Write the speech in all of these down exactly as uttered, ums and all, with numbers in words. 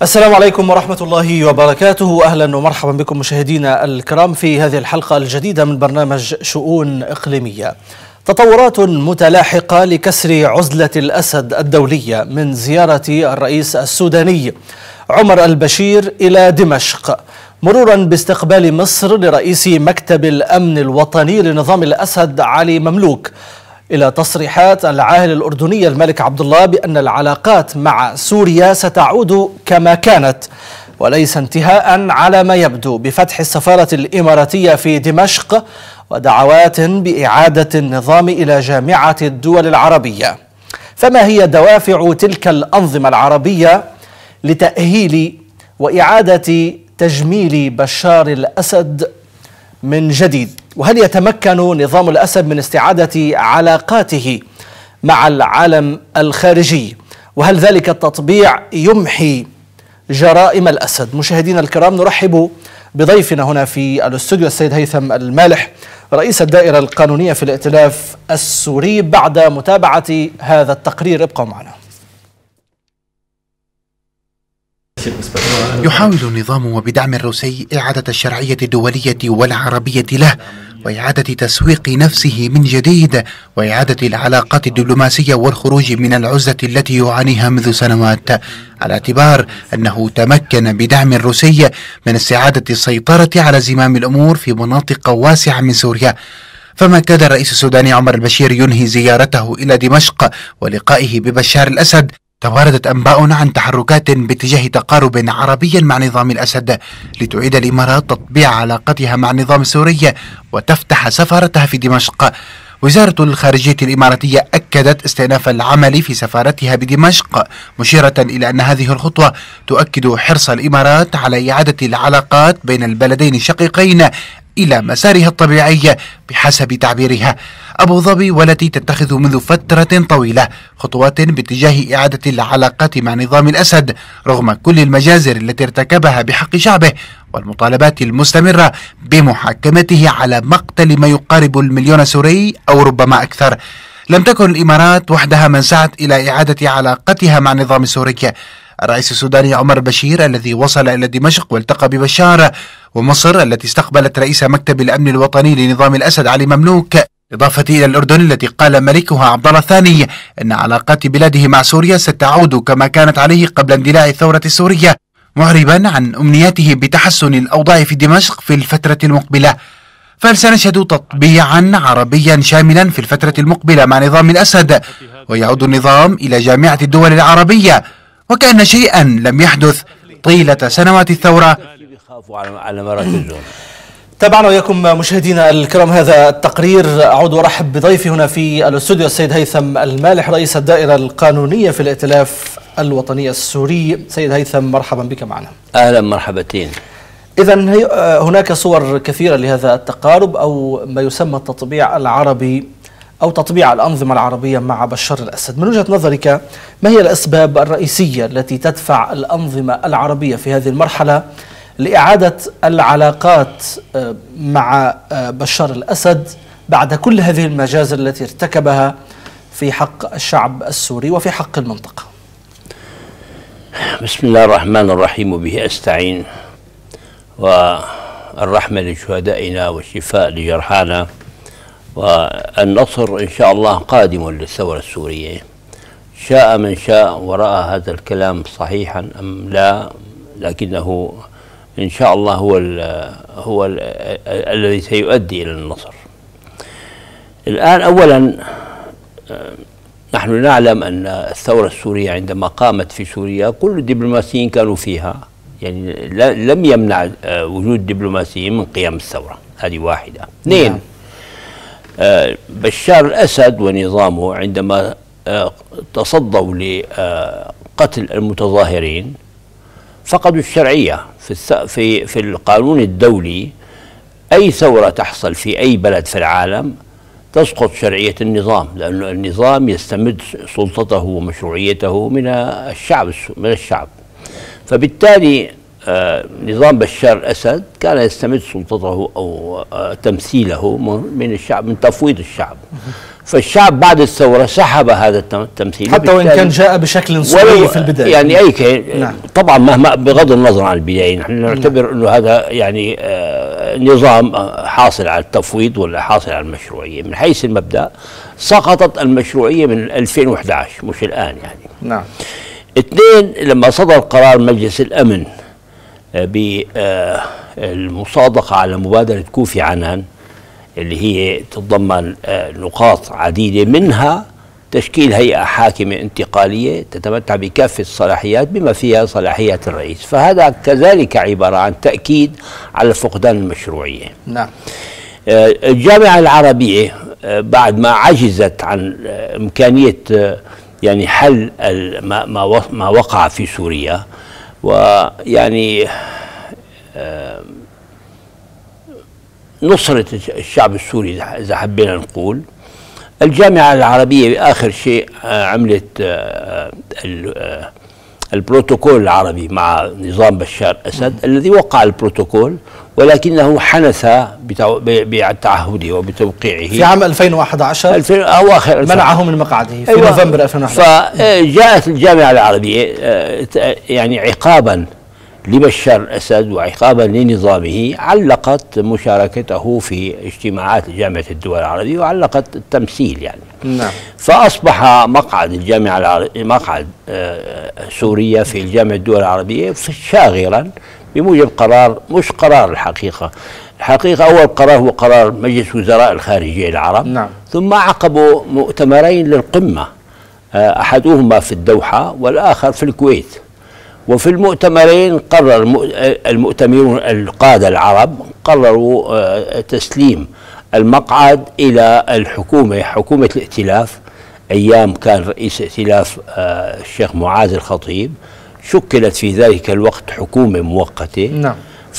السلام عليكم ورحمة الله وبركاته. أهلا ومرحبا بكم مشاهدينا الكرام في هذه الحلقة الجديدة من برنامج شؤون إقليمية. تطورات متلاحقة لكسر عزلة الأسد الدولية من زيارة الرئيس السوداني عمر البشير إلى دمشق، مرورا باستقبال مصر لرئيس مكتب الأمن الوطني لنظام الأسد علي مملوك، إلى تصريحات العاهل الأردني الملك عبد الله بأن العلاقات مع سوريا ستعود كما كانت وليس انتهاء على ما يبدو بفتح السفارة الإماراتية في دمشق، ودعوات بإعادة النظام إلى جامعة الدول العربية. فما هي دوافع تلك الأنظمة العربية لتأهيل وإعادة تجميل بشار الأسد من جديد؟ وهل يتمكن نظام الأسد من استعادة علاقاته مع العالم الخارجي؟ وهل ذلك التطبيع يمحي جرائم الأسد؟ مشاهدينا الكرام، نرحب بضيفنا هنا في الاستوديو السيد هيثم المالح، رئيس الدائرة القانونية في الائتلاف السوري، بعد متابعة هذا التقرير. ابقوا معنا. يحاول النظام وبدعم الروسي إعادة الشرعية الدولية والعربية له، وإعادة تسويق نفسه من جديد، وإعادة العلاقات الدبلوماسية والخروج من العزلة التي يعانيها منذ سنوات، على اعتبار أنه تمكن بدعم الروسي من استعادة السيطرة على زمام الأمور في مناطق واسعة من سوريا. فما كاد الرئيس السوداني عمر البشير ينهي زيارته إلى دمشق ولقائه ببشار الأسد، تواردت أنباء عن تحركات باتجاه تقارب عربي مع نظام الأسد لتعيد الإمارات تطبيع علاقتها مع النظام السوري وتفتح سفارتها في دمشق. وزارة الخارجية الإماراتية أكدت استئناف العمل في سفارتها بدمشق، مشيرة إلى أن هذه الخطوة تؤكد حرص الإمارات على إعادة العلاقات بين البلدين الشقيقين إلى مسارها الطبيعي بحسب تعبيرها. أبو ظبي والتي تتخذ منذ فترة طويلة خطوات باتجاه إعادة العلاقات مع نظام الأسد رغم كل المجازر التي ارتكبها بحق شعبه والمطالبات المستمرة بمحاكمته على مقتل ما يقارب المليون سوري أو ربما أكثر. لم تكن الإمارات وحدها من سعت إلى إعادة علاقتها مع النظام السوري. الرئيس السوداني عمر البشير الذي وصل إلى دمشق والتقى ببشار، ومصر التي استقبلت رئيس مكتب الأمن الوطني لنظام الأسد علي مملوك، إضافة إلى الأردن التي قال ملكها عبد الله الثاني أن علاقات بلاده مع سوريا ستعود كما كانت عليه قبل اندلاع الثورة السورية، معربا عن أمنياته بتحسن الأوضاع في دمشق في الفترة المقبلة. فهل سنشهد تطبيعا عربيا شاملا في الفترة المقبلة مع نظام الأسد ويعود النظام إلى جامعة الدول العربية وكأن شيئا لم يحدث طيلة سنوات الثورة؟ تابعنا وياكم مشاهدينا الكرام هذا التقرير. أعود وأرحب بضيفي هنا في الاستوديو السيد هيثم المالح، رئيس الدائرة القانونية في الائتلاف الوطني السوري. سيد هيثم، مرحبا بك معنا. أهلا مرحبتين. إذن هناك صور كثيرة لهذا التقارب أو ما يسمى التطبيع العربي أو تطبيع الأنظمة العربية مع بشار الأسد. من وجهة نظرك، ما هي الأسباب الرئيسية التي تدفع الأنظمة العربية في هذه المرحلة لإعادة العلاقات مع بشار الأسد بعد كل هذه المجازر التي ارتكبها في حق الشعب السوري وفي حق المنطقة؟ بسم الله الرحمن الرحيم، وبه أستعين، والرحمة لشهدائنا والشفاء لجرحانا، والنصر إن شاء الله قادم للثورة السورية، شاء من شاء ورأى هذا الكلام صحيحا أم لا، لكنه إن شاء الله هو ال هو ال الذي سيؤدي إلى النصر. الآن أولا نحن نعلم أن الثورة السورية عندما قامت في سوريا كل الدبلوماسيين كانوا فيها، يعني لم يمنع وجود دبلوماسيين من قيام الثورة. هذه واحدة. اثنين، بشار الأسد ونظامه عندما تصدوا لقتل المتظاهرين فقدوا الشرعية في في في القانون الدولي. أي ثورة تحصل في أي بلد في العالم تسقط شرعية النظام، لأن النظام يستمد سلطته ومشروعيته من الشعب من الشعب. فبالتالي نظام بشار الأسد كان يستمد سلطته أو تمثيله من الشعب، من تفويض الشعب. فالشعب بعد الثورة سحب هذا التمثيل، حتى وإن كان جاء بشكل صوري في البداية. يعني أي كان نعم. طبعا مهما بغض النظر عن البداية نحن نعتبر نعم. أنه هذا يعني آه نظام حاصل على التفويض ولا حاصل على المشروعية. من حيث المبدأ سقطت المشروعية من ألفين وإحدى عشر مش الآن يعني. نعم. اثنين، لما صدر قرار مجلس الأمن بالمصادقة على مبادرة كوفي عنان اللي هي تتضمن نقاط عديدة، منها تشكيل هيئة حاكمة انتقالية تتمتع بكافة الصلاحيات بما فيها صلاحيات الرئيس، فهذا كذلك عبارة عن تأكيد على فقدان المشروعية. نعم. الجامعة العربية بعد ما عجزت عن إمكانية يعني حل ما ما وقع في سوريا، ويعني نصرة الشعب السوري إذا حبينا نقول، الجامعة العربية آخر شيء عملت البروتوكول العربي مع نظام بشار الأسد الذي وقع البروتوكول، ولكنه حنث بتعهده وبتوقيعه في عام ألفين وأحد عشر أواخر منعه من مقعده في أيوة نوفمبر ألفين وأحد عشر. فجاءت الجامعة العربية يعني عقابا لبشار الأسد وعقابا لنظامه علقت مشاركته في اجتماعات جامعة الدول العربية وعلقت التمثيل يعني. نعم. فأصبح مقعد الجامعة العربية مقعد آه سوريا في الجامعة الدول العربية شاغرا بموجب قرار، مش قرار الحقيقة الحقيقة أول قرار هو قرار مجلس وزراء الخارجية العرب. نعم. ثم عقبوا مؤتمرين للقمة، آه أحدهما في الدوحة والآخر في الكويت. وفي المؤتمرين قرر المؤتمرون القادة العرب قرروا تسليم المقعد إلى الحكومة، حكومة الائتلاف، أيام كان رئيس ائتلاف الشيخ معاذ الخطيب، شكلت في ذلك الوقت حكومة مؤقتة. نعم.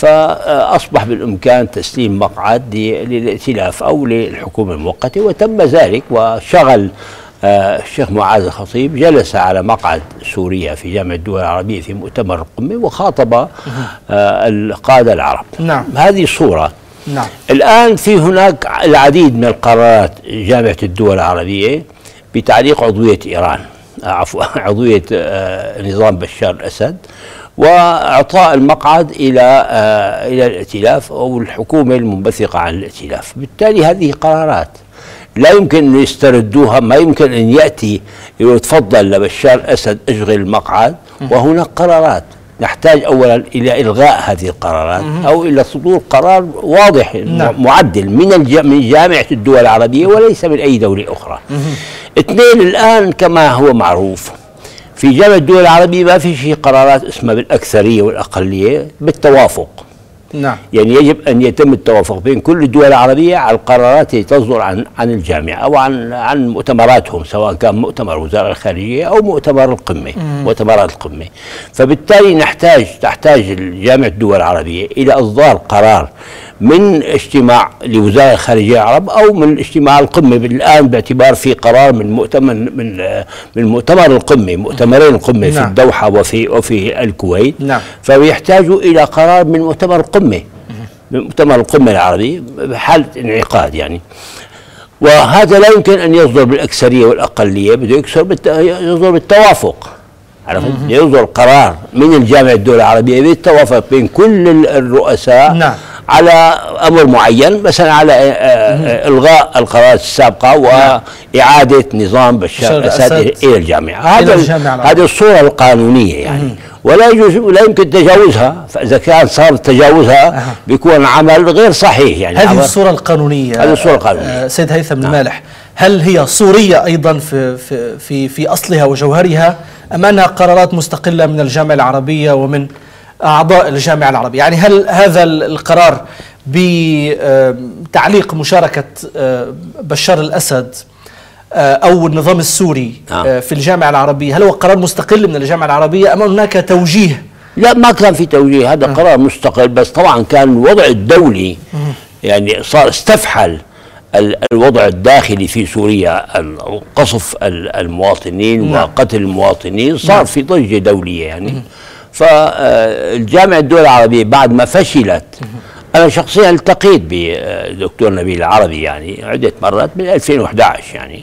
فأصبح بالإمكان تسليم مقعد للائتلاف أو للحكومة المؤقتة، وتم ذلك وشغل آه الشيخ معاذ الخطيب جلس على مقعد سوريا في جامعة الدول العربية في مؤتمر القمة وخاطب آه القادة العرب. نعم. هذه صورة. نعم. الآن في هناك العديد من القرارات جامعة الدول العربية بتعليق عضوية إيران، عفوا عضوية آه نظام بشار الأسد، وإعطاء المقعد إلى آه إلى الائتلاف أو الحكومة المنبثقة عن الائتلاف. بالتالي هذه قرارات لا يمكن أن يستردوها، ما يمكن أن يأتي يتفضل لبشار الأسد اشغل المقعد، وهناك قرارات نحتاج أولا إلى إلغاء هذه القرارات أو إلى صدور قرار واضح نعم. معدل من من جامعة الدول العربية وليس من أي دولة أخرى. اثنين، الآن كما هو معروف في جامعة الدول العربية ما في شيء قرارات اسمها بالأكثرية والأقلية بالتوافق. نعم. يعني يجب ان يتم التوافق بين كل الدول العربيه على القرارات التي تصدر عن عن الجامعه او عن عن مؤتمراتهم، سواء كان مؤتمر وزاره الخارجيه او مؤتمر القمه، مؤتمرات القمه. فبالتالي نحتاج تحتاج جامعه الدول العربيه الى اصدار قرار من اجتماع لوزراء الخارجيه العرب او من اجتماع القمه الان، باعتبار في قرار من مؤتمر من من مؤتمر القمه، مؤتمرين القمه نعم. في الدوحه وفي وفي الكويت. نعم. فبيحتاجوا الى قرار من مؤتمر القمه، من مؤتمر القمه العربي بحاله انعقاد يعني. وهذا لا يمكن ان يصدر بالاكثريه والاقليه، بده يصدر بالتوافق. عرفت؟ يصدر قرار من الجامعه الدول العربيه بالتوافق بين كل الرؤساء نعم. على امر معين، مثلا على الغاء القرارات السابقه واعاده نظام بشار الاسد الى الجامعه. هذا هذه الصوره القانونيه يعني. ولا يجوز ولا يمكن تجاوزها، فاذا كان صار تجاوزها بيكون عمل غير صحيح يعني. هذه الصوره القانونيه. هذه الصوره القانونيه. آه سيد هيثم المالح، هل هي صوريه ايضا في في في في اصلها وجوهرها، ام انها قرارات مستقله من الجامعه العربيه ومن أعضاء الجامعة العربية؟ يعني هل هذا القرار بتعليق مشاركة بشار الأسد أو النظام السوري في الجامعة العربية، هل هو قرار مستقل من الجامعة العربية أم هناك توجيه؟ لا، ما كان في توجيه، هذا قرار مستقل، بس طبعا كان الوضع الدولي يعني صار استفحل الوضع الداخلي في سوريا، قصف المواطنين وقتل المواطنين، صار في ضجة دولية يعني. فالجامعة الدول العربية بعد ما فشلت أنا شخصيا التقيت بدكتور نبيل العربي يعني عدة مرات من ألفين وأحد عشر يعني،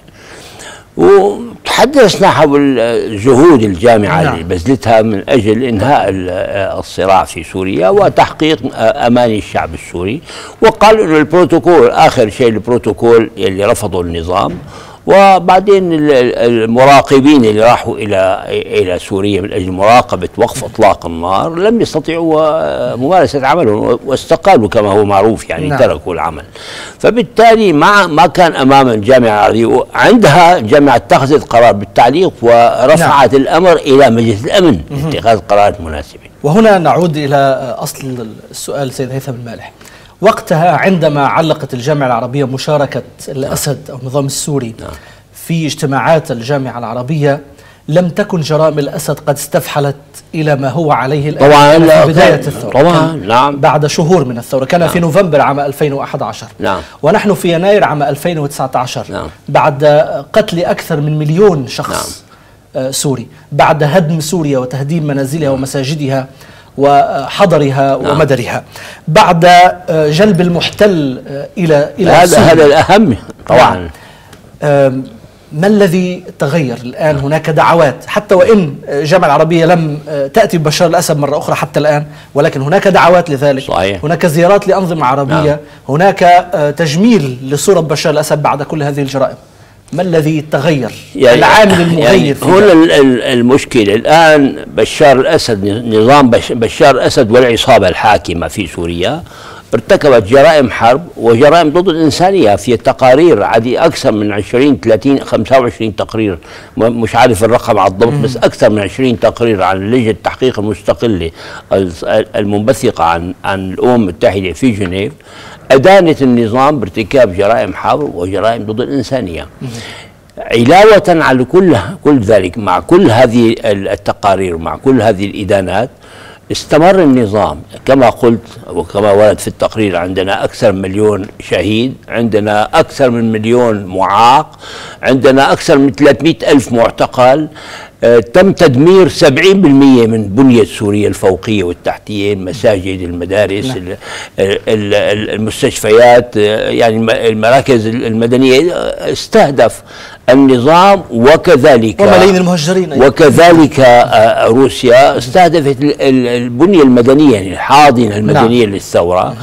وتحدثنا حول جهود الجامعة نعم. اللي بذلتها من أجل إنهاء الصراع في سوريا وتحقيق أماني الشعب السوري، وقال إنه البروتوكول آخر شيء البروتوكول اللي رفضه النظام، وبعدين المراقبين اللي راحوا إلى إلى سوريا من أجل مراقبة وقف إطلاق النار لم يستطيعوا ممارسة عملهم واستقالوا كما هو معروف يعني نعم. تركوا العمل. فبالتالي ما ما كان أمام الجامعة العربية، عندها الجامعة اتخذت قرار بالتعليق ورفعت نعم. الأمر إلى مجلس الأمن لاتخاذ قرارات مناسبة. وهنا نعود إلى أصل السؤال سيد هيثم المالح. وقتها عندما علقت الجامعة العربية مشاركة الأسد أو النظام السوري في اجتماعات الجامعة العربية، لم تكن جرائم الأسد قد استفحلت إلى ما هو عليه الآن طبعا في بداية الثورة طبعا نعم بعد شهور من الثورة، كان نعم. في نوفمبر عام ألفين وأحد عشر نعم. ونحن في يناير عام ألفين وتسعة عشر نعم. بعد قتل أكثر من مليون شخص نعم. سوري، بعد هدم سوريا وتهديم منازلها نعم. ومساجدها وحضرها نعم. ومدرها، بعد جلب المحتل إلى إلى هذا هذا الأهم طبعا. ما الذي تغير الآن؟ هناك دعوات حتى وإن الجامعة العربية لم تأتي ببشار الأسد مرة أخرى حتى الآن، ولكن هناك دعوات لذلك صحيح. هناك زيارات لأنظمة عربية نعم. هناك تجميل لصورة بشار الأسد بعد كل هذه الجرائم. ما الذي تغير؟ يعني العامل المغير يعني هنا المشكلة الآن بشار الأسد، نظام بشار الأسد والعصابة الحاكمة في سوريا ارتكبت جرائم حرب وجرائم ضد الإنسانية في التقارير، عدي أكثر من عشرين ثلاثين خمسة وعشرين تقرير، مش عارف الرقم على الضبط بس أكثر من عشرين تقرير عن لجنة التحقيق المستقلة المنبثقة عن عن الأمم المتحدة في جنيف أدانت النظام بارتكاب جرائم حرب وجرائم ضد الإنسانية. علاوة على كل كل ذلك، مع كل هذه التقارير مع كل هذه الإدانات، استمر النظام كما قلت وكما ورد في التقرير. عندنا أكثر من مليون شهيد، عندنا أكثر من مليون معاق، عندنا أكثر من ثلاثمئة ألف معتقل. آه تم تدمير سبعين بالمئة من بنية سوريا الفوقية والتحتية، المساجد، المدارس، ال ال المستشفيات، آه يعني المراكز المدنية استهدف النظام، وكذلك وملايين المهجرين وكذلك آه روسيا استهدفت البنية المدنية يعني الحاضنة المدنية نعم. للثورة.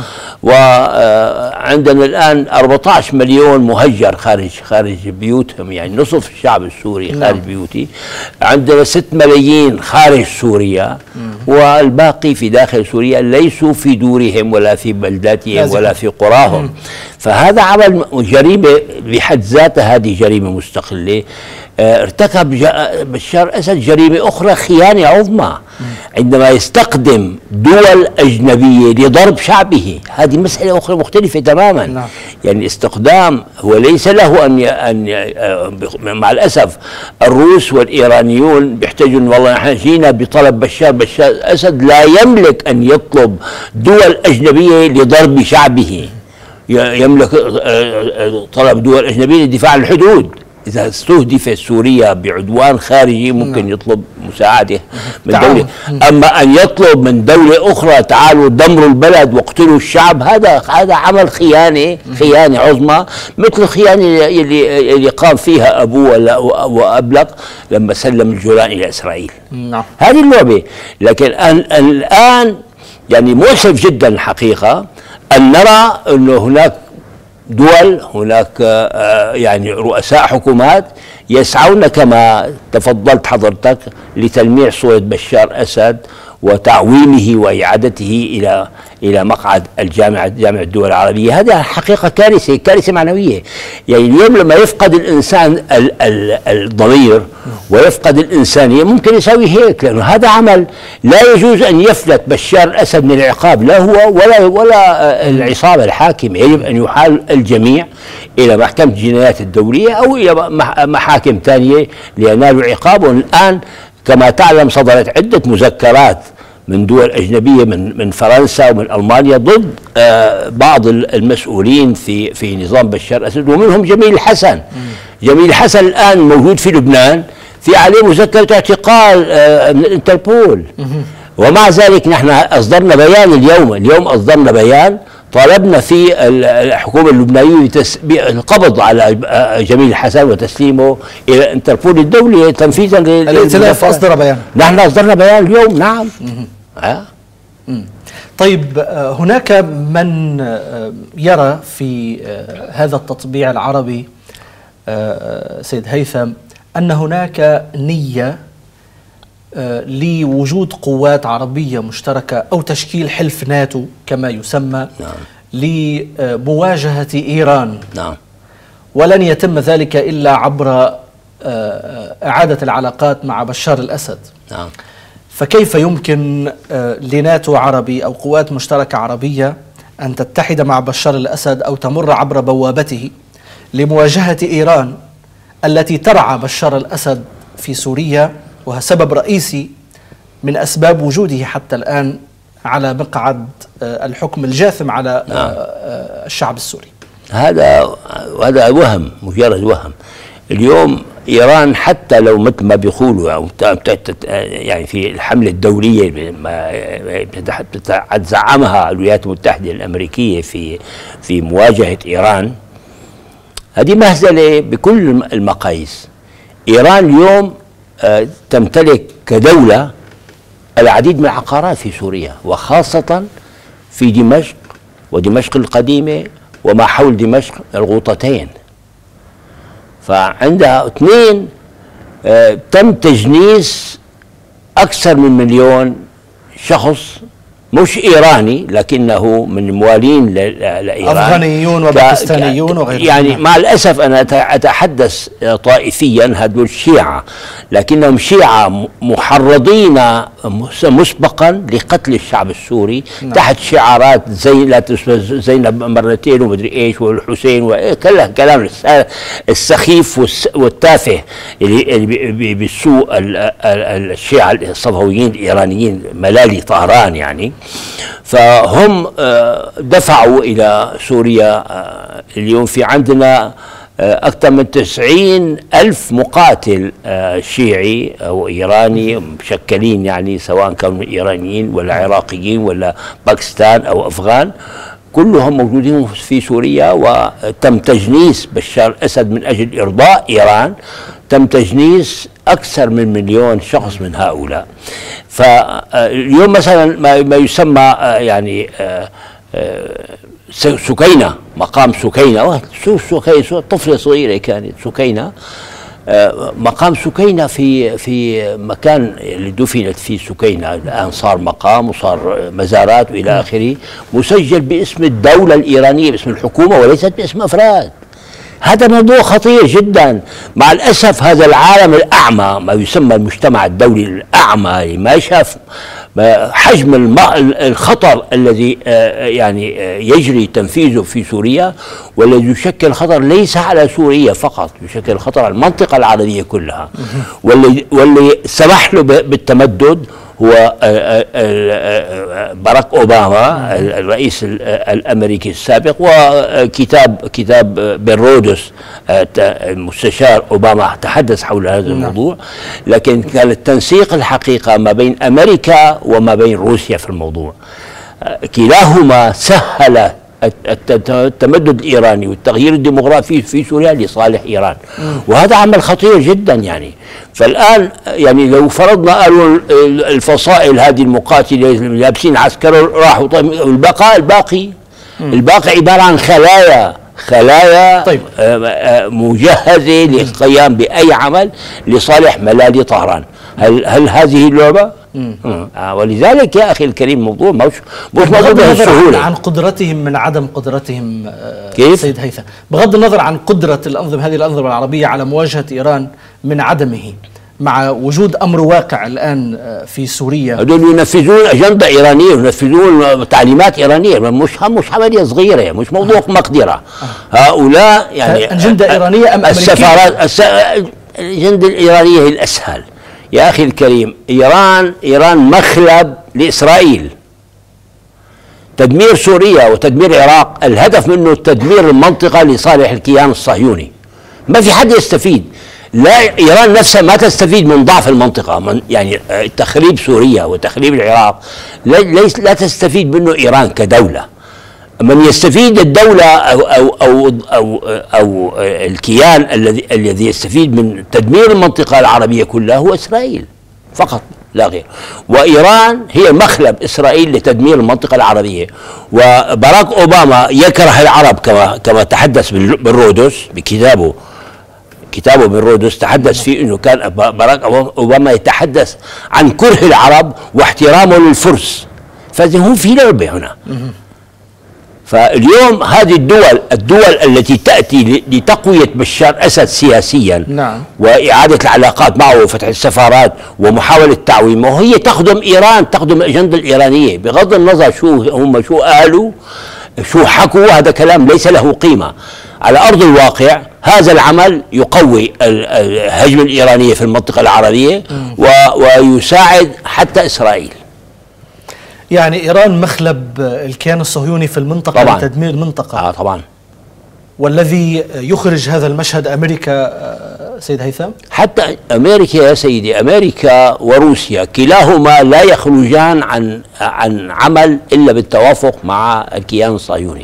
وعندنا الآن أربعة عشر مليون مهجر خارج خارج بيوتهم، يعني نصف الشعب السوري خارج نعم. بيوتي. عندنا ستة ملايين خارج سوريا مم. والباقي في داخل سوريا ليسوا في دورهم ولا في بلداتهم لازم. ولا في قراهم. مم. فهذا عمل جريمة بحد ذاتها، هذه جريمة مستقلة. ارتكب بشار الأسد جريمة أخرى، خيانة عظمى عندما يستخدم دول أجنبية لضرب شعبه. هذه مسألة أخرى مختلفة تماما نعم. يعني استخدام، هو ليس له أن أن مع الأسف الروس والإيرانيون بيحتاجون والله نحن جينا بطلب بشار بشار الأسد لا يملك أن يطلب دول أجنبية لضرب شعبه، يملك طلب دول أجنبية للدفاع عن الحدود. إذا استهدفت سوريا بعدوان خارجي ممكن نعم. يطلب مساعدة من دولة، أما أن يطلب من دولة أخرى تعالوا دمروا البلد واقتلوا الشعب، هذا هذا عمل خيانة خيانة عظمى، مثل الخيانة اللي اللي قام فيها أبوه وأبلق لما سلم الجولان إلى إسرائيل. نعم. هذه اللعبة. لكن الآن يعني مؤسف جدا الحقيقة أن نرى أنه هناك دول، هناك يعني رؤساء حكومات يسعون كما تفضلت حضرتك لتلميع صورة بشار أسد وتعويمه وإعادته إلى إلى مقعد الجامعة جامعة الدول العربية. هذا حقيقة كارثة كارثة معنوية. يعني اليوم لما يفقد الإنسان الضمير ويفقد الإنسانية ممكن يسوي هيك، لأنه هذا عمل لا يجوز أن يفلت بشار الأسد من العقاب، لا هو ولا ولا العصابة الحاكمة. يجب أن يحال الجميع إلى محكمة الجنايات الدولية أو إلى محاكم ثانية لينالوا عقابهم. الآن كما تعلم صدرت عدة مذكرات من دول أجنبية، من من فرنسا ومن ألمانيا ضد آه بعض المسؤولين في في نظام بشار الأسد، ومنهم جميل الحسن. جميل الحسن الآن موجود في لبنان، في عليه مذكرة اعتقال آه من الانتربول. ومع ذلك نحن أصدرنا بيان اليوم اليوم أصدرنا بيان طالبنا في الحكومة اللبنانية القبض على جميل حسن وتسليمه إلى الانتربول الدولي تنفيذا. الائتلاف أصدر بيان. نحن أصدرنا بيان اليوم. نعم. أه؟ طيب، هناك من يرى في هذا التطبيع العربي سيد هيثم أن هناك نية لوجود قوات عربية مشتركة أو تشكيل حلف ناتو كما يسمى. نعم. لمواجهة إيران. نعم. ولن يتم ذلك إلا عبر إعادة العلاقات مع بشار الأسد. نعم. فكيف يمكن لناتو عربي أو قوات مشتركة عربية أن تتحد مع بشار الأسد أو تمر عبر بوابته لمواجهة إيران التي ترعى بشار الأسد في سوريا، وهو سبب رئيسي من أسباب وجوده حتى الآن على مقعد الحكم الجاثم على نعم. الشعب السوري؟ هذا هذا وهم، مجرد وهم. اليوم إيران حتى لو مثل ما بيقولوا أو يعني في الحملة الدولية ما زعمها الولايات المتحدة الأمريكية في في مواجهة إيران، هذه مهزلة بكل المقاييس. إيران اليوم تمتلك كدولة العديد من العقارات في سوريا، وخاصة في دمشق ودمشق القديمة وما حول دمشق الغوطتين. فعندها اثنين آه تم تجنيس أكثر من مليون شخص مش إيراني لكنه من موالين لإيران، أفغانيون وباكستانيون وغيرهم. يعني مع الأسف أنا أتحدث طائفيا، هذول الشيعة لكنهم شيعة محرضين مسبقا لقتل الشعب السوري. نعم. تحت شعارات زي لا تسمى زينب مرتين ومدري ايش والحسين وكلها كلام السخيف والتافه اللي بيسوء الشيعة الصفويين الإيرانيين ملالي طهران يعني. فهم دفعوا إلى سوريا. اليوم في عندنا أكثر من تسعين ألف مقاتل شيعي أو إيراني مشكلين، يعني سواء كانوا إيرانيين ولا عراقيين ولا باكستان أو أفغان، كلهم موجودين في سوريا. وتم تجنيس بشار الأسد من أجل إرضاء إيران، تم تجنيس أكثر من مليون شخص من هؤلاء. فاليوم مثلا ما يسمى يعني سكينة، مقام سكينة، شو سكينة، طفلة صغيرة كانت سكينة، مقام سكينة في في مكان اللي دفنت فيه سكينة الآن صار مقام وصار مزارات وإلى آخره، مسجل باسم الدولة الإيرانية، باسم الحكومة وليست باسم أفراد. هذا موضوع خطير جدا. مع الأسف هذا العالم الأعمى، ما يسمى المجتمع الدولي الأعمى، ما شاف حجم الخطر الذي يعني يجري تنفيذه في سوريا، والذي يشكل خطر ليس على سوريا فقط، يشكل خطر على المنطقة العربية كلها. واللي واللي سمح له بالتمدد هو باراك أوباما الرئيس الأمريكي السابق، وكتاب كتاب بن رودس المستشار أوباما تحدث حول هذا الموضوع. لكن كان التنسيق الحقيقة ما بين أمريكا وما بين روسيا في الموضوع. كلاهما سهل التمدد الإيراني والتغيير الديمغرافي في سوريا لصالح إيران، وهذا عمل خطير جدا يعني. فالآن يعني لو فرضنا قالوا الفصائل هذه المقاتلة لابسين عسكر راحوا، طيب البقاء الباقي الباقي عبارة عن خلايا خلايا طيب. مجهزة للقيام بأي عمل لصالح ملالي طهران. هل هل هذه اللعبة؟ آه ولذلك يا أخي الكريم موضوع مش مش موضوع بالسهولة. عن قدرتهم من عدم قدرتهم آه كيف؟ سيد هيثم، بغض النظر عن قدرة الأنظمة هذه الأنظمة العربية على مواجهة إيران من عدمه، مع وجود أمر واقع الآن آه في سوريا، هذول ينفذون أجندة إيرانية، ينفذون تعليمات إيرانية، مش مش عملية صغيرة، مش موضوع آه. مقدرة. آه. هؤلاء يعني أجندة إيرانية أم أمريكية؟ السفارات الأجندة الإيرانية هي الأسهل يا أخي الكريم. إيران إيران مخلب لإسرائيل. تدمير سوريا وتدمير العراق الهدف منه تدمير المنطقة لصالح الكيان الصهيوني. ما في حد يستفيد، لا إيران نفسها ما تستفيد من ضعف المنطقة، من يعني تخريب سوريا وتخريب العراق ليس لا تستفيد منه إيران كدولة. من يستفيد الدولة أو أو أو أو, أو الكيان الذي الذي يستفيد من تدمير المنطقة العربية كلها هو إسرائيل فقط لا غير. وإيران هي مخلب إسرائيل لتدمير المنطقة العربية. وباراك أوباما يكره العرب كما كما تحدث بالرودس بكتابه كتابه بالرودس، تحدث فيه أنه كان باراك أوباما يتحدث عن كره العرب واحترامه للفرس. فهو في لعبة هنا. فاليوم هذه الدول الدول التي تأتي لتقوية بشار أسد سياسيا، نعم، وإعادة العلاقات معه وفتح السفارات ومحاولة تعويمه، وهي تخدم إيران، تخدم الأجندة الإيرانية بغض النظر شو هم شو قالوا شو حكوا. هذا كلام ليس له قيمة على أرض الواقع. هذا العمل يقوي الهجمة الإيرانية في المنطقة العربية ويساعد حتى إسرائيل. يعني إيران مخلب الكيان الصهيوني في المنطقة طبعاً. لتدمير المنطقة. آه طبعا. والذي يخرج هذا المشهد أمريكا سيد هيثم؟ حتى أمريكا يا سيدي، أمريكا وروسيا كلاهما لا يخرجان عن عن عمل إلا بالتوافق مع الكيان الصهيوني.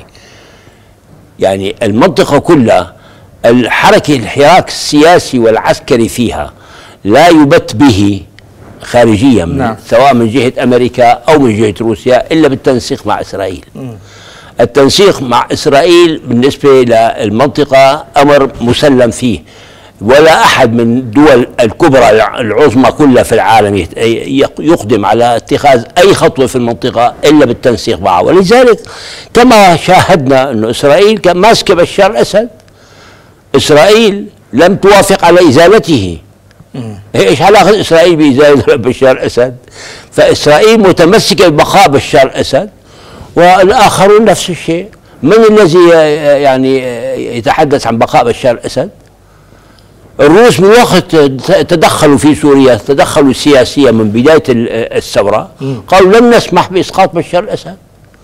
يعني المنطقة كلها الحركة الحراك السياسي والعسكري فيها لا يبت به خارجيا، من نعم. سواء من جهة أمريكا أو من جهة روسيا إلا بالتنسيق مع إسرائيل. م. التنسيق مع إسرائيل بالنسبة للمنطقة أمر مسلم فيه، ولا أحد من الدول الكبرى العظمى كلها في العالم يقدم على اتخاذ أي خطوة في المنطقة إلا بالتنسيق معها. ولذلك كما شاهدنا أن إسرائيل كان ماسكة بشار الأسد، إسرائيل لم توافق على إزالته. ايش علاقة إسرائيل بإزالة بشار الأسد؟ فإسرائيل متمسكة ببقاء بشار الأسد، والآخرون نفس الشيء. من الذي يعني يتحدث عن بقاء بشار الأسد؟ الروس من وقت تدخلوا في سوريا، تدخلوا سياسيا من بداية الثورة، قالوا لن نسمح بإسقاط بشار الأسد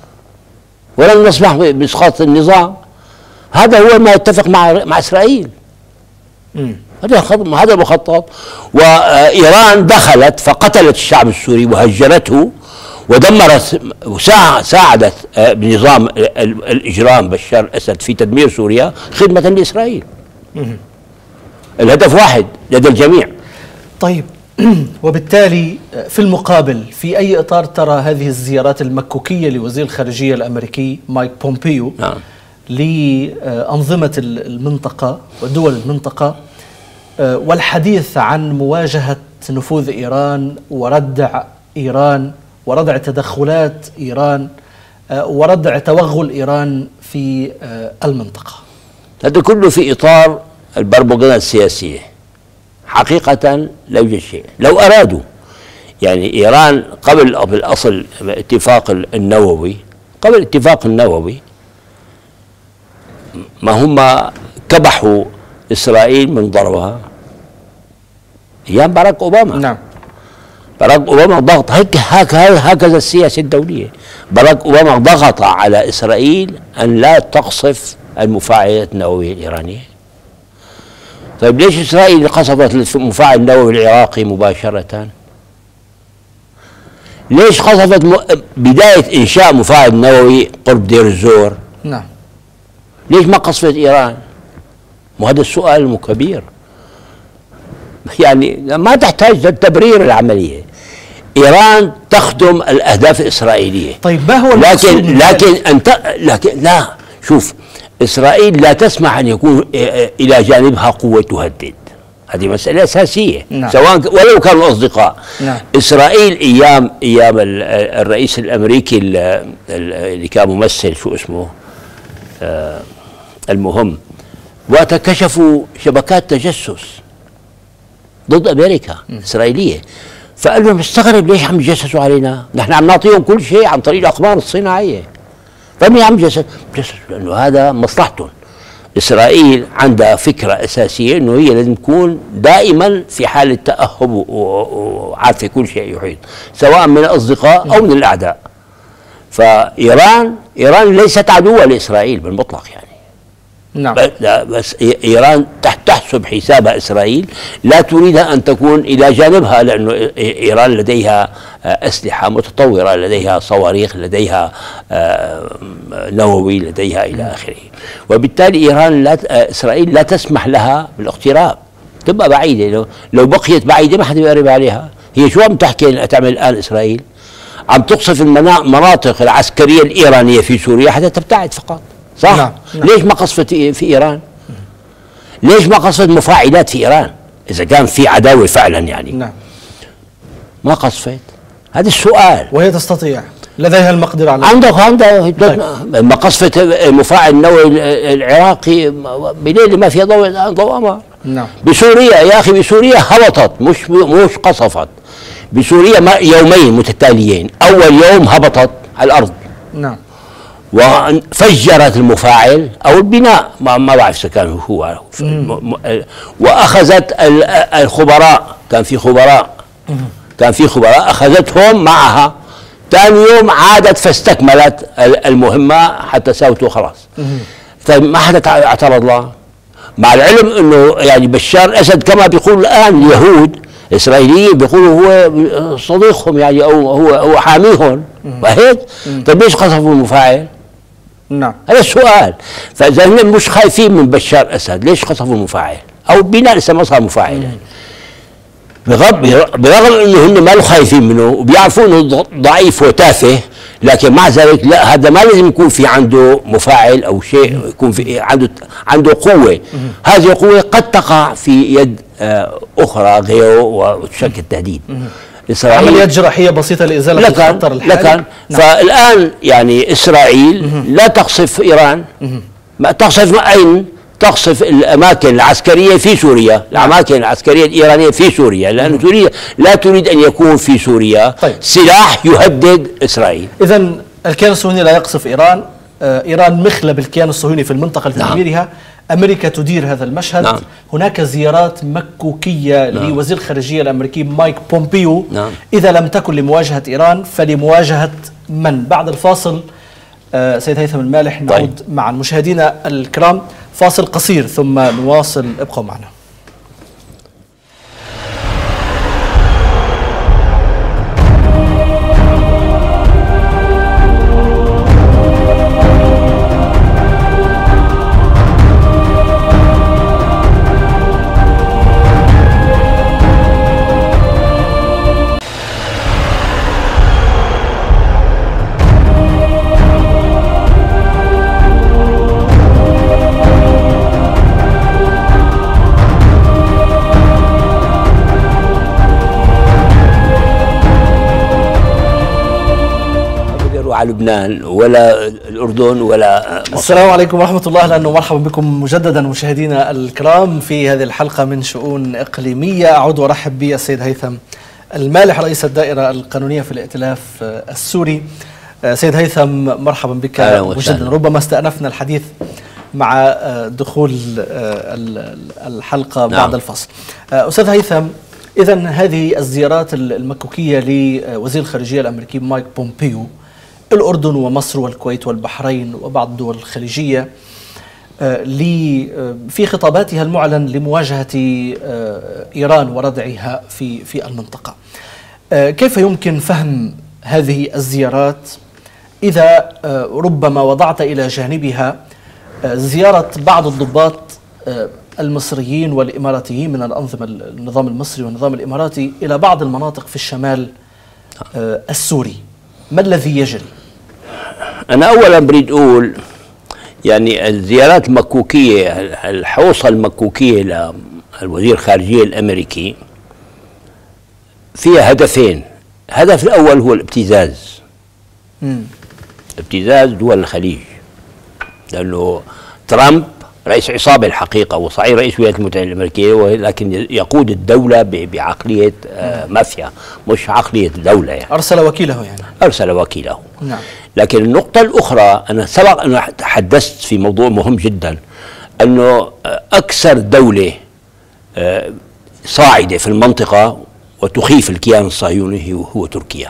ولن نسمح بإسقاط النظام. هذا هو ما يتفق مع مع إسرائيل. هذا هذا مخطط. وإيران دخلت فقتلت الشعب السوري وهجرته ودمرت وساعدت بنظام الإجرام بشار الأسد في تدمير سوريا خدمة لإسرائيل. الهدف واحد لدى الجميع. طيب، وبالتالي في المقابل في أي إطار ترى هذه الزيارات المكوكية لوزير الخارجية الأمريكي مايك بومبيو نعم. لأنظمة المنطقة ودول المنطقة والحديث عن مواجهة نفوذ إيران وردع إيران وردع تدخلات إيران وردع توغل إيران في المنطقة؟ هذا كله في إطار البربغاندة السياسية. حقيقة لا يوجد شيء. لو أرادوا يعني إيران قبل بالأصل الاتفاق النووي، قبل الاتفاق النووي ما هم كبحوا إسرائيل من ضربها أيام باراك أوباما. نعم. باراك أوباما ضغط هيك هكذا هكذا السياسة الدولية. باراك أوباما ضغط على إسرائيل أن لا تقصف المفاعلات النووية الإيرانية. طيب ليش إسرائيل قصفت المفاعل النووي العراقي مباشرة؟ ليش قصفت م... بداية إنشاء مفاعل نووي قرب دير الزور؟ نعم. ليش ما قصفت إيران؟ وهذا السؤال الكبير. يعني ما تحتاج للتبرير العملية. إيران تخدم الأهداف الإسرائيلية. طيب ما هو لكن لكن أنت لكن لا شوف، إسرائيل لا تسمح أن يكون إلى جانبها قوة تهدد. هذه مسألة أساسية. نعم. سواء ولو كانوا أصدقاء. نعم. إسرائيل أيام أيام الرئيس الأمريكي اللي كان ممثل شو اسمه آه المهم، وقت كشفوا شبكات تجسس ضد أمريكا إسرائيلية، فقال لهم استغرب ليش عم يجسسوا علينا؟ نحن عم نعطيهم كل شيء عن طريق الأقمار الصناعية، فمين عم يجسس؟ يجسسوا لأنه هذا مصلحتهم. إسرائيل عندها فكرة أساسية أنه هي لازم تكون دائما في حالة تأهب وعارفة كل شيء يحيط، سواء من الأصدقاء أو من الأعداء. فإيران إيران ليست عدوة لإسرائيل بالمطلق يعني. نعم. بس إيران تحسب حسابها إسرائيل، لا تريدها أن تكون إلى جانبها، لأنه إيران لديها أسلحة متطورة، لديها صواريخ، لديها نووي، لديها إلى آخره. وبالتالي إيران لا إسرائيل لا تسمح لها بالاقتراب، تبقى بعيدة. لو, لو بقيت بعيدة ما حدا بيقرب عليها. هي شو عم تحكي تعمل الآن إسرائيل؟ عم تقصف المناطق العسكرية الإيرانية في سوريا حتى تبتعد فقط، صح؟ نعم. نعم. ليش ما قصفت في إيران؟ ليش ما قصفت مفاعلات في إيران إذا كان في عداوة فعلا يعني؟ نعم. ما قصفت، هذا السؤال. وهي تستطيع، لديها المقدرة على عندك عندها طيب. ما قصفت مفاعل النووي العراقي بليلة ما فيها ضوء ضوء قمر. نعم. بسوريا يا أخي، بسوريا هبطت، مش مش قصفت. بسوريا يومين متتاليين، أول يوم هبطت على الأرض. نعم. وفجرت المفاعل أو البناء، ما, ما بعرف إذا كان هو. وأخذت الخبراء، كان في خبراء مم. كان في خبراء أخذتهم معها. ثاني يوم عادت فاستكملت المهمة حتى سوته خلاص. طيب ما حدا اعترض لها، مع العلم انه يعني بشار الاسد كما بيقول الان اليهود الاسرائيليين بيقولوا هو صديقهم يعني، او هو هو حاميهم وهيك. طيب ليش قصفوا المفاعل؟ نعم، هذا السؤال. فاذا هم مش خايفين من بشار الاسد ليش قصفوا المفاعل؟ او بناء لسه ما صار مفاعل يعني. برغم انه هن ما خايفين منه وبيعرفوا انه ضعيف وتافه، لكن مع ذلك لا، هذا ما لازم يكون في عنده مفاعل او شيء، يكون في عنده عنده قوه. هذه القوه قد تقع في يد اخرى غيره وتشكل تهديد. عمليات جراحيه بسيطه لازاله الخطر الحالي. لكن نعم. فالان يعني اسرائيل لا تقصف ايران، ما تقصف اين؟ تقصف الأماكن العسكرية في سوريا، الأماكن العسكرية الإيرانية في سوريا، لأن سوريا لا تريد أن يكون في سوريا طيب. سلاح يهدد إسرائيل. إذن الكيان الصهيوني لا يقصف إيران، آه إيران مخلة بالكيان الصهيوني في المنطقة لتدميرها. نعم. أمريكا تدير هذا المشهد. نعم. هناك زيارات مكوكية نعم. لوزير الخارجية الأمريكي مايك بومبيو. نعم. إذا لم تكن لمواجهة إيران فلمواجهة من؟ بعد الفاصل آه سيد هيثم المالح نعود طيب. مع مشاهدينا الكرام، فاصل قصير ثم نواصل، ابقوا معنا. لبنان ولا الأردن ولا مصر. السلام عليكم ورحمة الله، أهلا ومرحبا بكم مجددا مشاهدينا الكرام في هذه الحلقة من شؤون إقليمية. أعود وأرحب بالسيد هيثم المالح رئيس الدائرة القانونية في الائتلاف السوري. سيد هيثم مرحبا بك مجددا. ربما استأنفنا الحديث مع دخول الحلقة نعم. بعد الفصل. أستاذ هيثم، إذن هذه الزيارات المكوكية لوزير الخارجية الأمريكي مايك بومبيو الأردن ومصر والكويت والبحرين وبعض الدول الخليجية في خطاباتها المعلن لمواجهة إيران وردعها في في المنطقة، كيف يمكن فهم هذه الزيارات إذا ربما وضعت إلى جانبها زيارة بعض الضباط المصريين والإماراتيين من الأنظمة النظام المصري والنظام الإماراتي إلى بعض المناطق في الشمال السوري؟ ما الذي يجري؟ أنا أولا بريد أقول يعني الزيارات المكوكية، الحوصة المكوكية للوزير الخارجية الأمريكي فيها هدفين. الهدف الأول هو الابتزاز، مم. ابتزاز دول الخليج، لأنه ترامب رئيس عصابة الحقيقة وصحيح رئيس الولايات المتحدة الأمريكية، ولكن يقود الدولة بعقلية مافيا مش عقلية دولة يعني. أرسل وكيله يعني. أرسل وكيله. نعم. لكن النقطة الأخرى، أنا سبق أن تحدثت في موضوع مهم جدا، أنه أكثر دولة صاعدة في المنطقة وتخيف الكيان الصهيوني هو تركيا.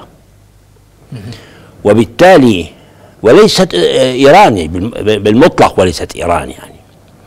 وبالتالي وليست إيران بالمطلق، وليست إيران يعني.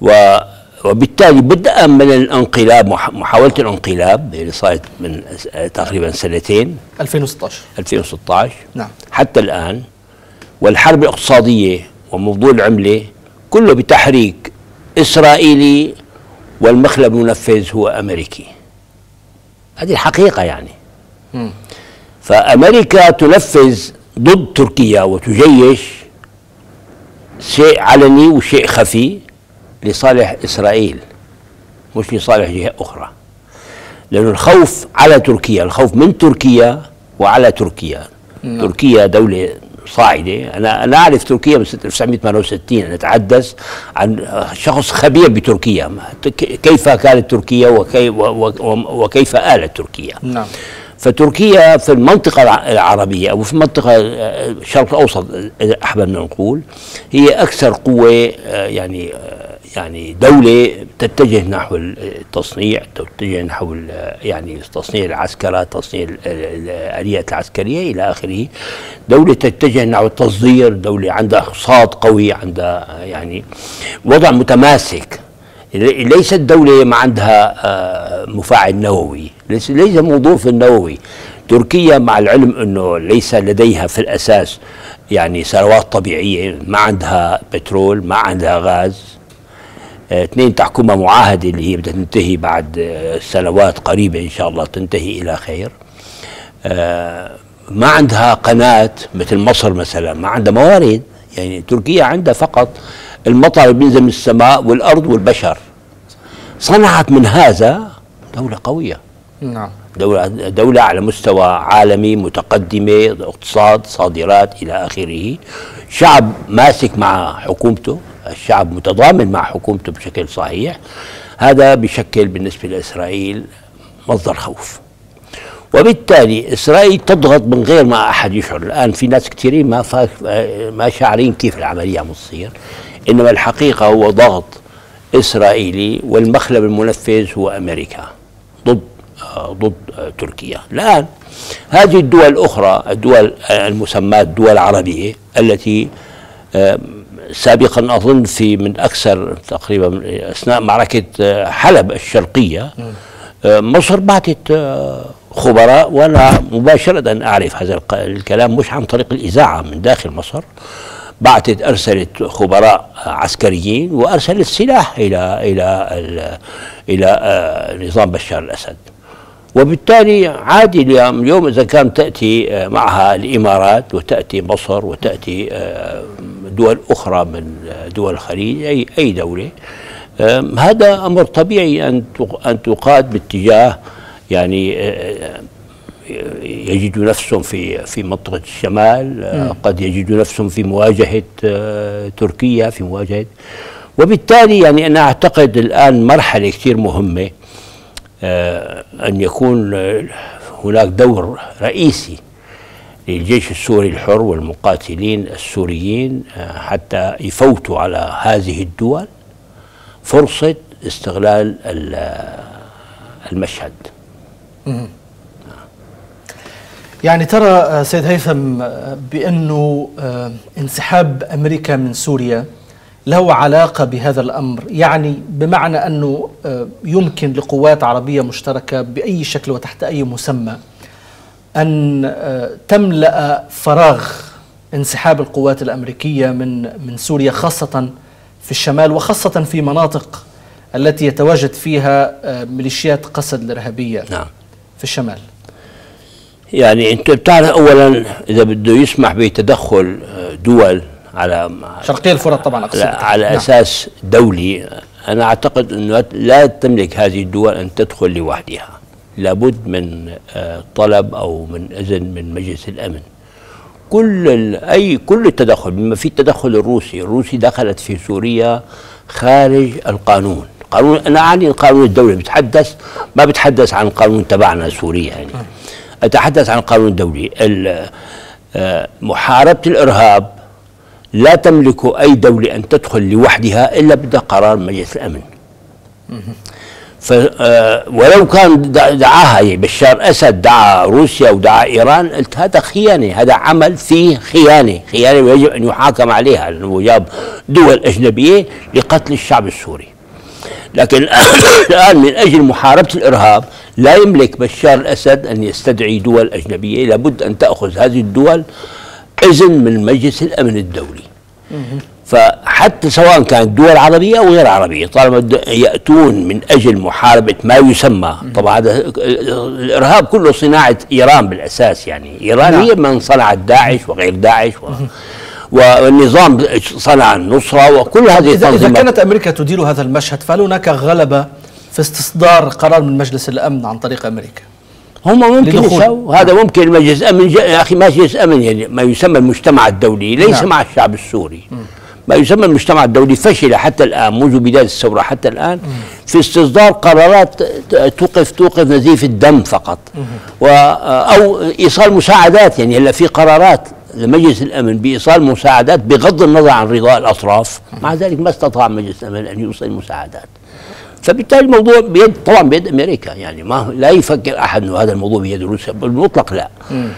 و وبالتالي بدءا من الانقلاب، محاولة الانقلاب اللي صارت من تقريبا سنتين ألفين وستة عشر ألفين وستة عشر نعم حتى الآن، والحرب الاقتصادية وموضوع العملة كله بتحريك إسرائيلي، والمخلب المنفذ هو أمريكي. هذه الحقيقة يعني. م. فأمريكا تنفذ ضد تركيا وتجيش شيء علني وشيء خفي لصالح إسرائيل، مش لصالح جهة أخرى، لأن الخوف على تركيا، الخوف من تركيا وعلى تركيا. م. تركيا دولة صاعدة. أنا أنا أعرف تركيا من ألف وتسعمئة وثمانية وستين، أنا أتحدث عن شخص خبير بتركيا، كيف كانت تركيا وكيف, وكيف آلت تركيا. نعم. فتركيا في المنطقة العربية أو في المنطقة الشرق الأوسط أحببنا نقول هي أكثر قوة، يعني يعني دولة تتجه نحو التصنيع، تتجه نحو يعني تصنيع العسكرات، تصنيع الآليات العسكرية إلى آخره. دولة تتجه نحو التصدير، دولة عندها اقتصاد قوي، عندها يعني وضع متماسك. ليست دولة ما عندها مفاعل نووي، ليس ليس موضوع في النووي. تركيا مع العلم أنه ليس لديها في الأساس يعني ثروات طبيعية، ما عندها بترول، ما عندها غاز. اثنين تحكمها معاهدة اللي هي بدها تنتهي بعد سنوات قريبة إن شاء الله، تنتهي إلى خير. ما عندها قناة مثل مصر مثلا، ما عندها موارد. يعني تركيا عندها فقط المطر اللي بينزل من السماء والأرض والبشر. صنعت من هذا دولة قوية. نعم. دولة دولة على مستوى عالمي، متقدمة، اقتصاد، صادرات إلى آخره. شعب ماسك مع حكومته، الشعب متضامن مع حكومته بشكل صحيح. هذا بشكل بالنسبة لإسرائيل مصدر خوف، وبالتالي إسرائيل تضغط من غير ما أحد يشعر. الآن في ناس كثيرين ما فاك ما شاعرين كيف العملية عم تصير، إنما الحقيقة هو ضغط إسرائيلي، والمخلب المنفذ هو أمريكا ضد ضد تركيا. الآن هذه الدول الأخرى، الدول المسماة الدول العربية التي سابقا أظن في من أكثر تقريبا أثناء معركة حلب الشرقية مصر بعثت خبراء، وأنا مباشرة أعرف هذا الكلام مش عن طريق الإذاعة، من داخل مصر بعثت أرسلت خبراء عسكريين وأرسلت سلاح إلى إلى إلى, إلى نظام بشار الأسد. وبالتالي عادي اليوم إذا كان تأتي معها الإمارات وتأتي مصر وتأتي دول أخرى من دول الخليج، أي أي دولة، هذا أمر طبيعي أن أن تقاد باتجاه يعني يجدوا نفسهم في في منطقة الشمال، قد يجدوا نفسهم في مواجهة تركيا، في مواجهة. وبالتالي يعني أنا أعتقد الآن مرحلة كثير مهمة أن يكون هناك دور رئيسي للجيش السوري الحر والمقاتلين السوريين حتى يفوتوا على هذه الدول فرصة استغلال المشهد. يعني ترى سيد هيثم بأنه انسحاب أمريكا من سوريا له علاقة بهذا الأمر، يعني بمعنى أنه يمكن لقوات عربية مشتركة بأي شكل وتحت أي مسمى أن تملأ فراغ انسحاب القوات الأمريكية من من سوريا، خاصة في الشمال وخاصة في مناطق التي يتواجد فيها ميليشيات قسد الإرهابية. نعم. في الشمال. يعني أنت بتعرف أولا إذا بده يسمح بتدخل دول على شرقية الفرات طبعا أقصد على نعم. أساس دولي، أنا أعتقد أنه لا تملك هذه الدول أن تدخل لوحدها، لابد من طلب أو من إذن من مجلس الأمن. كل أي كل التدخل، بما في التدخل الروسي، الروسي دخلت في سوريا خارج القانون. قانون، أنا أعني القانون الدولي، بتحدث ما بتحدث عن القانون تبعنا سوريا، يعني أتحدث عن القانون الدولي. محاربة الإرهاب لا تملك أي دولة أن تدخل لوحدها إلا بدها قرار مجلس الأمن. ولو كان دعاها بشار أسد، دعا روسيا ودعا إيران، قلت هذا خيانة، هذا عمل فيه خيانة، خيانة ويجب أن يحاكم عليها، لأنه جاب دول أجنبية لقتل الشعب السوري. لكن الآن من أجل محاربة الإرهاب لا يملك بشار الأسد أن يستدعي دول أجنبية، لابد أن تأخذ هذه الدول إذن من مجلس الأمن الدولي. فحتى سواء كانت دول عربية أو غير عربية، طالما يأتون من أجل محاربة ما يسمى، طبعا هذا الإرهاب كله صناعة إيران بالأساس، يعني إيران هي من صنعت داعش وغير داعش و والنظام صنع النصرة وكل هذه إذا, إذا كانت أمريكا تدير هذا المشهد، فهل هناك غلبة في استصدار قرار من مجلس الأمن عن طريق أمريكا؟ هم ممكن يسووا هذا، ممكن مجلس أمن، يا أخي مجلس أمن يعني ما يسمى المجتمع الدولي ليس نعم. مع الشعب السوري. م. ما يسمى المجتمع الدولي فشل حتى الآن، منذ بداية الثورة حتى الآن م. في استصدار قرارات توقف توقف نزيف الدم فقط، و أو إيصال مساعدات. يعني هلا في قرارات لمجلس الأمن بإيصال مساعدات بغض النظر عن رضاء الأطراف، مع ذلك ما استطاع مجلس الأمن أن يوصل مساعدات. فبالتالي الموضوع بيد طبعا بيد أمريكا، يعني ما لا يفكر أحد أنه هذا الموضوع بيد روسيا بالمطلق، لا.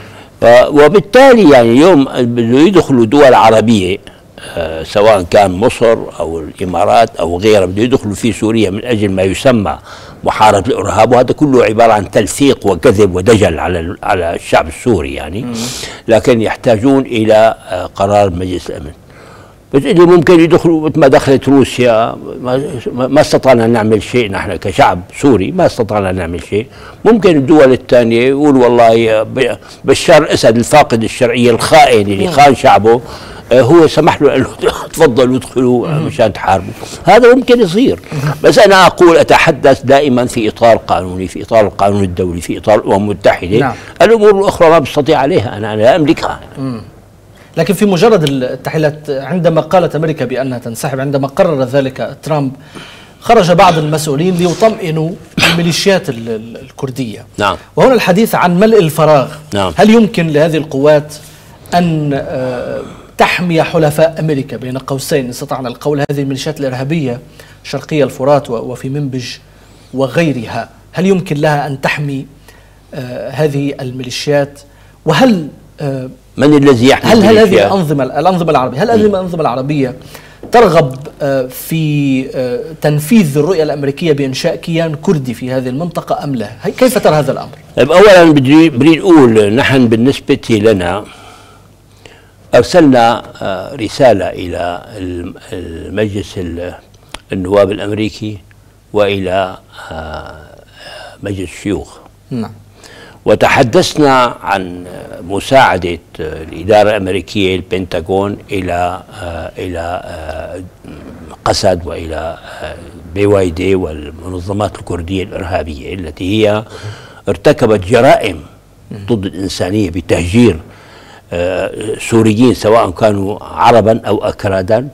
وبالتالي يعني اليوم بده يدخلوا دول عربية، آه سواء كان مصر أو الإمارات أو غيرها، بده يدخلوا في سوريا من أجل ما يسمى محاربة الإرهاب، وهذا كله عبارة عن تلفيق وكذب ودجل على على الشعب السوري يعني. لكن يحتاجون إلى آه قرار مجلس الأمن. بس اللي ممكن يدخلوا مثل ما دخلت روسيا، ما, ما استطعنا نعمل شيء، نحن كشعب سوري ما استطعنا نعمل شيء. ممكن الدول الثانية يقول والله بشار الأسد الفاقد الشرعية الخائن اللي خان شعبه هو سمح له أنه تفضلوا ادخلوا مشان تحاربوا، هذا ممكن يصير. بس أنا أقول أتحدث دائما في إطار قانوني، في إطار القانون الدولي، في إطار الأمم المتحدة. نعم. الأمور الأخرى ما بستطيع عليها، أنا لا أملكها. مم. لكن في مجرد التحليلات، عندما قالت أمريكا بأنها تنسحب، عندما قرر ذلك ترامب، خرج بعض المسؤولين ليطمئنوا الميليشيات الكردية. نعم. وهنا الحديث عن ملء الفراغ. نعم. هل يمكن لهذه القوات أن تحمي حلفاء أمريكا بين قوسين، استطعنا القول، هذه الميليشيات الإرهابية شرقية الفرات وفي منبج وغيرها، هل يمكن لها أن تحمي هذه الميليشيات؟ وهل من الذي يحمي هل هل هذه الأنظمة الأنظمة العربية هل هذه الأنظمة العربية ترغب في تنفيذ الرؤية الأمريكية بإنشاء كيان كردي في هذه المنطقة أم لا؟ كيف ترى هذا الأمر؟ أولا بدي بريد أقول نحن بالنسبة لنا أرسلنا رسالة إلى المجلس النواب الأمريكي وإلى مجلس الشيوخ. نعم. وتحدثنا عن مساعدة الإدارة الأمريكية البنتاغون إلى إلى قسد وإلى بي واي دي والمنظمات الكردية الإرهابية التي هي ارتكبت جرائم ضد الإنسانية بتهجير سوريين سواء كانوا عربا أو أكرادا،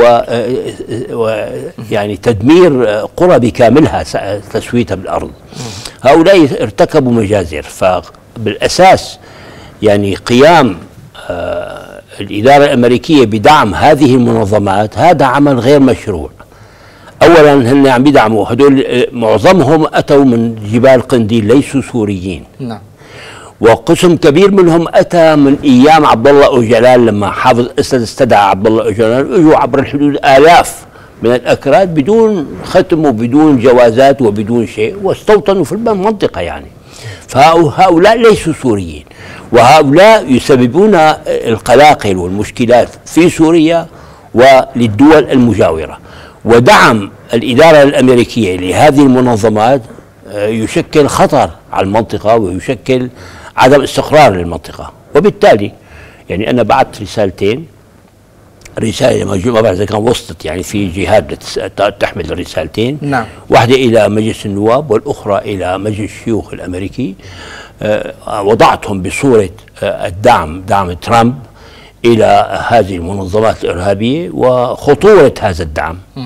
ويعني تدمير قرى بكاملها، تسويتها بالأرض. هؤلاء ارتكبوا مجازر. فبالأساس يعني قيام آه الإدارة الأمريكية بدعم هذه المنظمات هذا عمل غير مشروع. أولا هن عم يدعموا هدول، معظمهم أتوا من جبال قنديل، ليسوا سوريين. نعم. وقسم كبير منهم أتى من أيام عبد الله أوجلال، لما حافظ أسد استدعى عبد الله أوجلال، اجوا عبر الحدود آلاف من الأكراد بدون ختم وبدون جوازات وبدون شيء، واستوطنوا في المنطقة يعني. فهؤلاء ليسوا سوريين، وهؤلاء يسببون القلاقل والمشكلات في سوريا وللدول المجاورة. ودعم الإدارة الأمريكية لهذه المنظمات يشكل خطر على المنطقة ويشكل عدم استقرار للمنطقة. وبالتالي يعني أنا بعثت رسالتين، رسالة ما بعرف إذا كان وصلت، يعني في جهات تحمل الرسالتين. نعم. واحدة إلى مجلس النواب والأخرى إلى مجلس الشيوخ الأمريكي. أه وضعتهم بصورة أه الدعم، دعم ترامب إلى هذه المنظمات الإرهابية وخطورة هذا الدعم.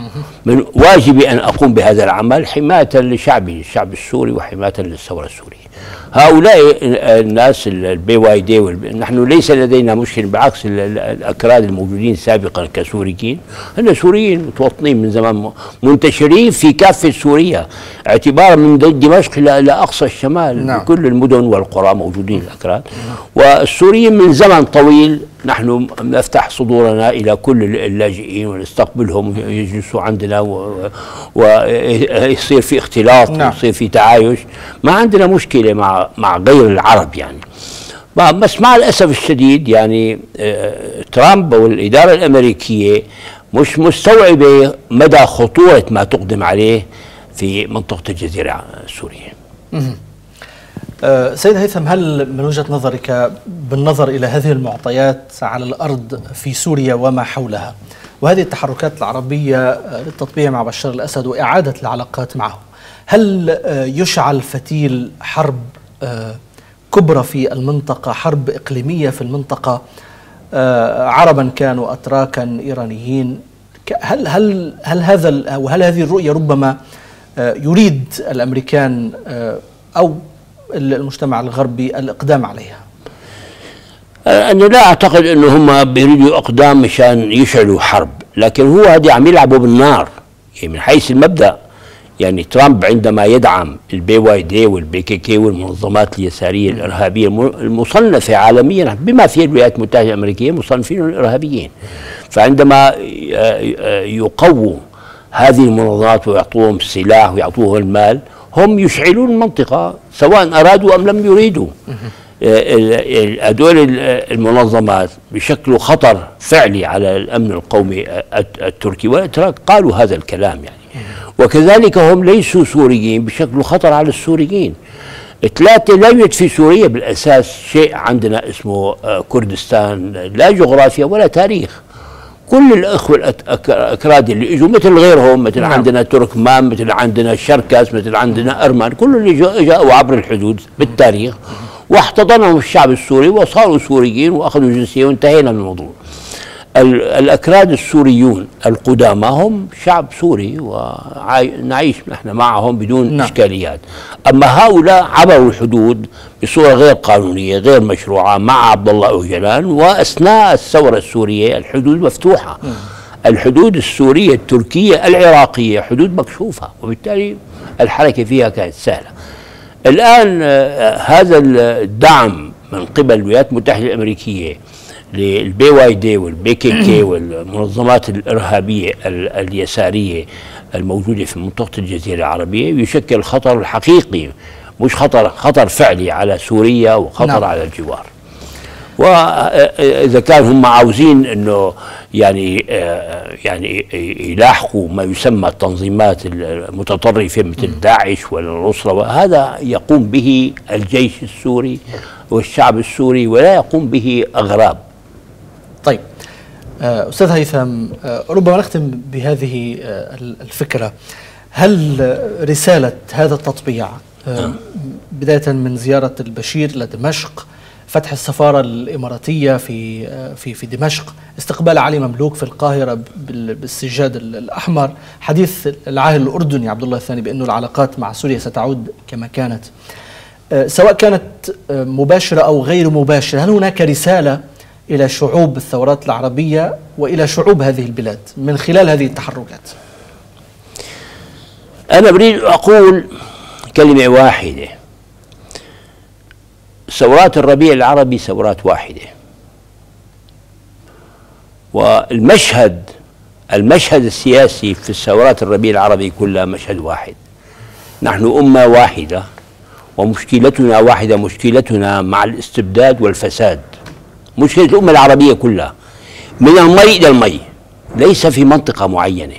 من واجبي أن أقوم بهذا العمل حماية لشعبي الشعب السوري وحماية للثورة السورية. هؤلاء الناس البي واي دي نحن ليس لدينا مشكلة، بعكس الأكراد الموجودين سابقا كسوريين، هن سوريين متوطنين من زمان، منتشرين في كافة سوريا اعتبارا من دمشق إلى أقصى الشمال. نعم. بكل المدن والقرى موجودين الأكراد. نعم. والسوريين من زمن طويل نحن نفتح صدورنا إلى كل اللاجئين ونستقبلهم، يجلسوا عندنا ويصير في اختلاط. نعم. ويصير في تعايش، ما عندنا مشكلة مع مع غير العرب يعني. بس مع الأسف الشديد يعني ترامب والإدارة الأمريكية مش مستوعبة مدى خطورة ما تقدم عليه في منطقة الجزيرة السورية. أه سيد هيثم، هل من وجهة نظرك بالنظر إلى هذه المعطيات على الأرض في سوريا وما حولها وهذه التحركات العربية للتطبيع مع بشار الأسد وإعادة العلاقات معه، هل يشعل فتيل حرب كبرى في المنطقة، حرب إقليمية في المنطقة، عربا كانوا أتراكا إيرانيين؟ هل هل هل هذا وهل هذه الرؤية ربما يريد الأمريكان أو المجتمع الغربي الإقدام عليها؟ أنا لا أعتقد أنه هم بيريدوا إقدام مشان يشعلوا حرب، لكن هو هذه عم يلعبوا بالنار يعني من حيث المبدأ. يعني ترامب عندما يدعم البي واي دي والبي كي كي والمنظمات اليسارية الإرهابية المصنفة عالميا بما فيها الولايات المتحدة الأمريكية مصنفين الإرهابيين، فعندما يقووا هذه المنظمات ويعطوهم السلاح ويعطوهم المال هم يشعلون المنطقة سواء أرادوا أم لم يريدوا. هذول المنظمات بشكل خطر فعلي على الأمن القومي التركي، والأتراك قالوا هذا الكلام يعني. وكذلك هم ليسوا سوريين بشكل خطر على السوريين. ثلاثة، لا يوجد في سوريا بالأساس شيء عندنا اسمه كردستان، لا جغرافيا ولا تاريخ. كل الأخوة الأكراد اللي اجوا مثل غيرهم، مثل نعم. عندنا تركمان، مثل عندنا الشركس، مثل عندنا أرمان، كل اللي جاءوا عبر الحدود بالتاريخ واحتضنهم الشعب السوري وصاروا سوريين وأخذوا جنسية وانتهينا من الموضوع. الأكراد السوريون القدامى هم شعب سوري ونعيش نحن معهم بدون نعم. إشكاليات. أما هؤلاء عبروا الحدود بصورة غير قانونية غير مشروعة مع عبد الله أوجلان، وأثناء الثورة السورية الحدود مفتوحة. نعم. الحدود السورية التركية العراقية حدود مكشوفة، وبالتالي الحركة فيها كانت سهلة. الآن هذا الدعم من قبل الولايات المتحدة الأمريكية للبي واي دي والبي كي كي والمنظمات الإرهابية اليسارية الموجودة في منطقة الجزيرة العربية يشكل خطر حقيقي، مش خطر خطر فعلي على سوريا وخطر نعم. على الجوار. وإذا كان هم عاوزين إنه يعني يعني يلاحقوا ما يسمى التنظيمات المتطرفة مثل داعش والنصرة، هذا يقوم به الجيش السوري والشعب السوري ولا يقوم به أغراب. طيب أستاذ هيثم، ربما نختم بهذه الفكرة. هل رسالة هذا التطبيع بداية من زيارة البشير إلى دمشق، فتح السفارة الإماراتية في في في دمشق، استقبال علي مملوك في القاهرة بالسجاد الأحمر، حديث العاهل الأردني عبد الله الثاني بأنه العلاقات مع سوريا ستعود كما كانت، سواء كانت مباشرة أو غير مباشرة، هل هناك رسالة إلى شعوب الثورات العربية وإلى شعوب هذه البلاد من خلال هذه التحركات؟ أنا أريد أقول كلمة واحدة: ثورات الربيع العربي ثورات واحدة، والمشهد المشهد السياسي في الثورات الربيع العربي كلها مشهد واحد. نحن أمة واحدة ومشكلتنا واحدة، مشكلتنا مع الاستبداد والفساد، مشكلة الأمة العربية كلها من المي إلى المي، ليس في منطقة معينة.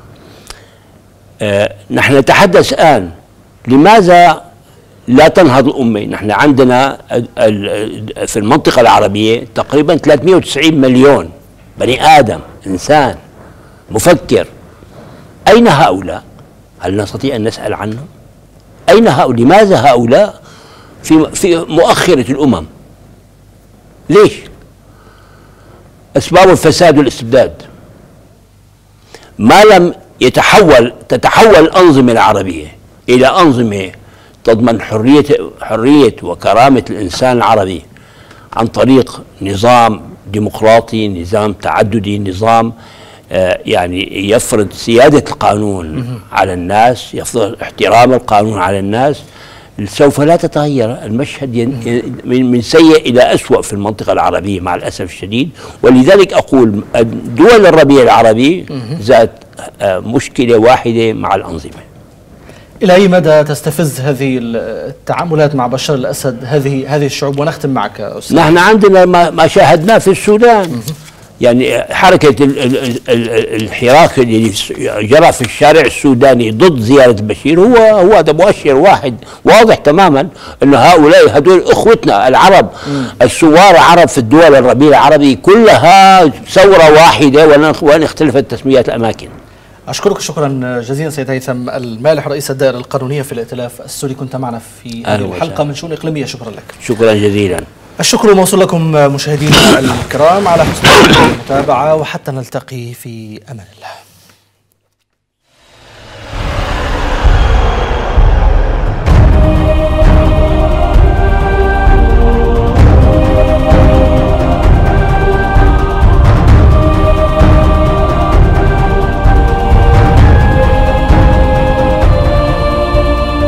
آه نحن نتحدث الآن لماذا لا تنهض الأمة. نحن عندنا في المنطقة العربية تقريبا ثلاثمئة وتسعين مليون بني آدم، إنسان مفكر. أين هؤلاء؟ هل نستطيع أن نسأل عنهم؟ أين هؤلاء؟ لماذا هؤلاء في في مؤخرة الأمم؟ ليش؟ أسباب الفساد والاستبداد. ما لم يتحول تتحول الأنظمة العربية إلى أنظمة تضمن حرية حرية وكرامة الإنسان العربي عن طريق نظام ديمقراطي، نظام تعددي، نظام آه يعني يفرض سيادة القانون على الناس، يفرض احترام القانون على الناس، سوف لا تتغير المشهد من سيء إلى أسوأ في المنطقة العربية مع الأسف الشديد. ولذلك أقول دول الربيع العربي ذات مشكلة واحدة مع الأنظمة. إلى أي مدى تستفز هذه التعاملات مع بشار الأسد هذه هذه الشعوب؟ ونختم معك أستاذ. نحن عندنا ما شاهدناه في السودان، يعني حركة الحراك اللي جرى في الشارع السوداني ضد زيارة بشير هو هو هذا مؤشر واحد واضح تماما أن هؤلاء هدول أخوتنا العرب الثوار العرب في الدول الربيع العربي كلها ثورة واحدة وأن اختلفت تسميات الأماكن. أشكرك شكرا جزيلا سيد هيثم المالح رئيس الدائرة القانونية في الائتلاف السوري، كنت معنا في هذه الحلقة من شؤون إقليمية. شكرا لك. شكرا جزيلا. الشكر موصول لكم مشاهدينا الكرام على حسن المتابعة، وحتى نلتقي في أمان الله.